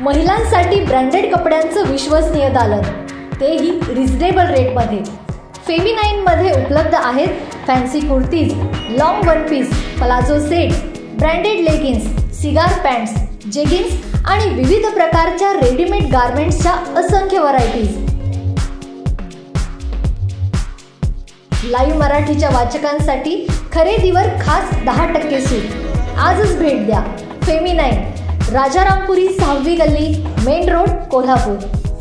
महिलांसाठी ब्रँडेड कपड्यांचं विश्वसनीय दालन, तेही रिझनेबल रेटमध्ये. फेमिनाईनमध्ये उपलब्ध आहेत fancy kurtis, long one piece, palazzo set, branded leggings, cigar pants, jeggings आणि विविध प्रकारच्या रेडीमेड गारमेंट्सच्या असंख्य व्हरायटीज. लाईव्ह मराठीच्या वाचकांसाठी खरेदीवर खास 10% सूट. आजच भेट द्या. फेमिनाईन, राजारामपुरी 6वी गल्ली, मेन रोड, कोल्हापूर.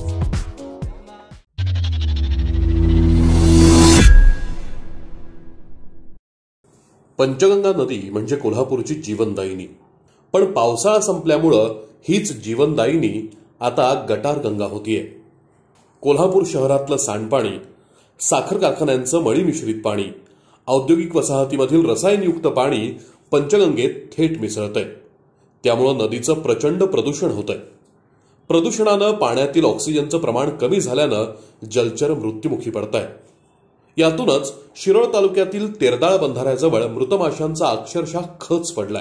पंचगंगा नदी म्हणजे कोल्हापूरची जीवनदायिनी. पण पावसाळा संपल्यामुळं हीच जीवनदायिनी आता गटार गंगा होतीये. कोल्हापूर शहरातलं सांडपाणी, साखर कारखान्यांचं मळी मिश्रित पाणी, औद्योगिक वसाहतीमधील रसायनयुक्त पाणी पंचगंगेत थेट मिसळतंय. त्यामुळं नदीचं प्रचंड प्रदूषण होतंय. प्रदूषणानं पाण्यातील ऑक्सिजनचं प्रमाण कमी झाल्यानं जलचर मृत्युमुखी पडताय. यातूनच शिरोळ तालुक्यातील तेरदाळ बंधाऱ्याजवळ मृत माशांचा अक्षरशः खच पडलाय.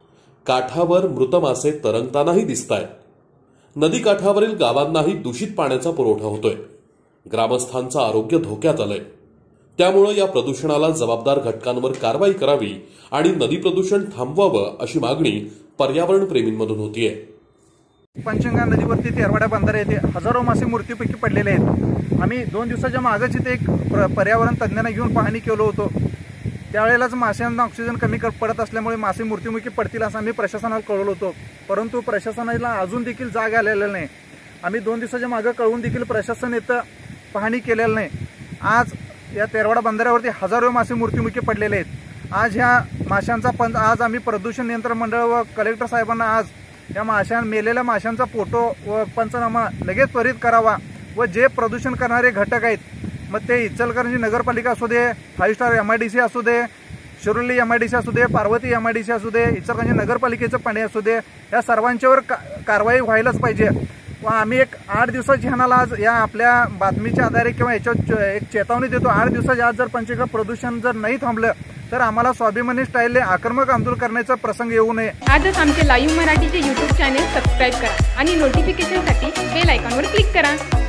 काठावर मृत मासे तरंगतानाही दिसतायत. नदी काठावरील गावांनाही दूषित पाण्याचा पुरवठा होतोय. ग्रामस्थांचं आरोग्य धोक्यात आलंय. त्यामुळे या प्रदूषणाला जबाबदार घटकांवर कारवाई करावी आणि नदी प्रदूषण थांबवावं अशी मागणी पर्यावरण प्रेमींमधून होतीये. पंचगंगा नदीवरती तेरवाडा बंधारे येथे हजारो मासे मृत्यूपैकी पडलेले आहेत. आम्ही 2 दिवसाच्या मागच इथे एक पर्यावरण तज्ज्ञांना घेऊन पाहणी केलो होतो. त्यावेळेलाच माशांना ऑक्सिजन कमी पडत असल्यामुळे मासे मृत्युमुखी पडतील असं आम्ही प्रशासनाला कळवलं होतो. परंतु प्रशासनाला अजून देखील जाग आलेला नाही. आम्ही 2 दिवसाच्या मागे कळवून देखील प्रशासन इथं पाहणी केलेलं नाही. आज या तेरवाडा बंधाऱ्यावरती हजारो मासे मृत्युमुखी पडलेले आहेत. आज ह्या माशांचा आज आम्ही प्रदूषण नियंत्रण मंडळ व कलेक्टर साहेबांना आज या मेलेल्या माशांचा फोटो व पंचनामा लगेच त्वरित करावा व जे प्रदूषण करणारे घटक आहेत, मग ते इचलकरंजी नगरपालिका असू दे, 5 स्टार MIDC असू दे, शिरोली MIDC असू दे, पार्वती MIDC असू दे, इचलकरंजी नगरपालिकेचं पाणी असू दे, या सर्वांच्यावर कारवाई व्हायलाच पाहिजे. व आम्ही एक 8 दिवसाची ह्याला आज या आपल्या बातमीच्या आधारे किंवा याच्यावर एक चेतावणी देतो. 8 दिवसाच्या आज जर पंचगंगा प्रदूषण जर नाही थांबलं तर आम्हाला स्वाभिमानी स्टाईलने आक्रमक आंदोलन करण्याचा प्रसंग येऊ नये. आजच आमचे लाईव्ह मराठीचे YouTube चॅनेल सबस्क्राईब करा आणि नोटिफिकेशनसाठी बेल आयकॉनवर क्लिक करा.